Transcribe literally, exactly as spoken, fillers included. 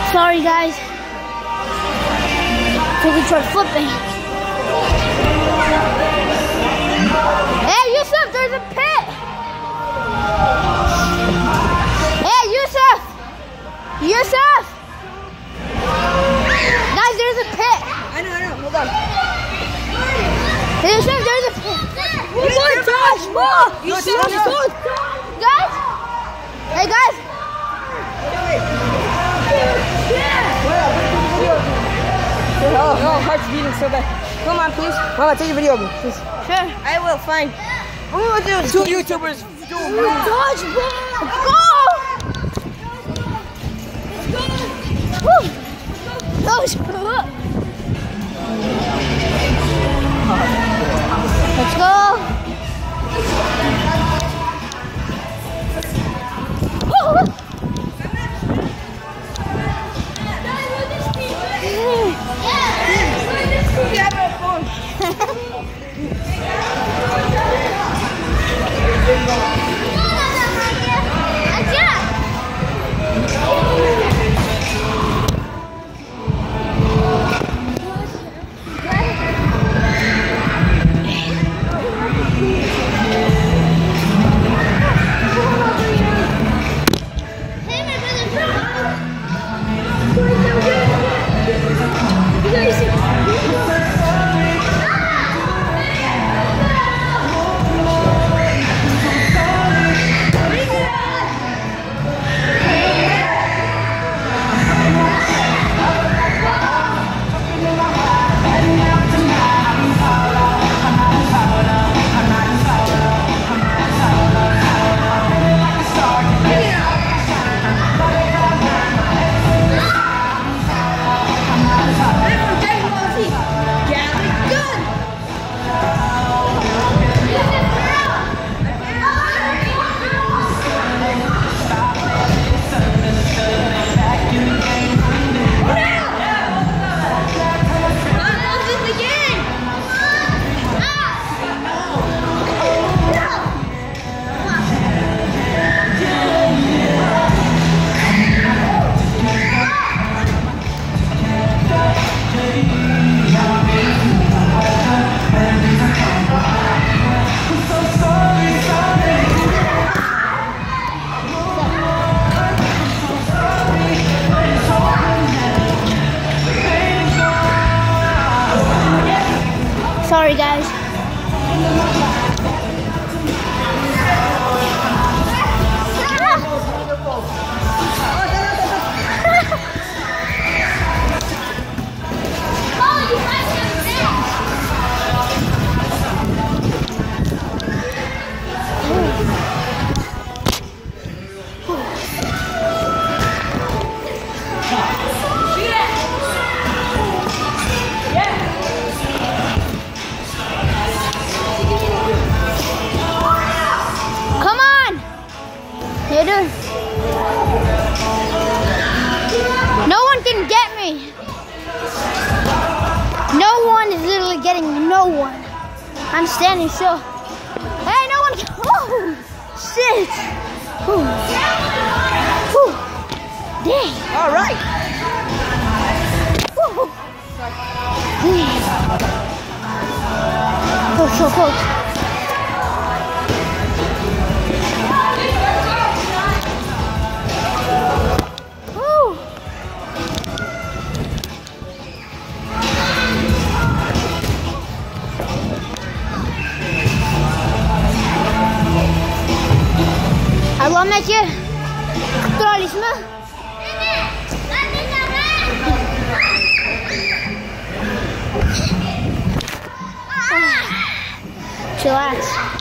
Sorry guys. So we tried flipping. Hey Yusuf, there's a pit. Hey Yusuf. Yusuf. Guys, there's a pit. I know, I know. Hold on. Hey Yusuf, there's a pit. Oh my gosh, Mom. You see Guys. Guys. Hey guys. Oh, oh, heart's beating so bad. Come on, please. Mama, take a video of me, please. Sure. I will, fine. Oh, dude. Two YouTubers. Dodgeball. Go. Woo. Dodgeball. Let's go. Woo. Sorry guys. No one can get me. No one is literally getting me. No one. I'm standing still. Hey, no one can. Oh, shit. Whew. Whew. Dang. All right. Whew. Oh, so close. Allah'ım Kutlarız mı? Chillax.